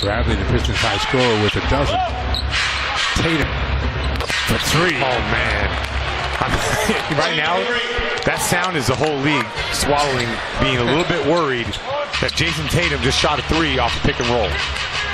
Bradley, the Pistons' high scorer, with a dozen. Tatum for three. Oh, man. Right now, that sound is the whole league swallowing, being a little bit worried that Jayson Tatum just shot a three off the pick and roll.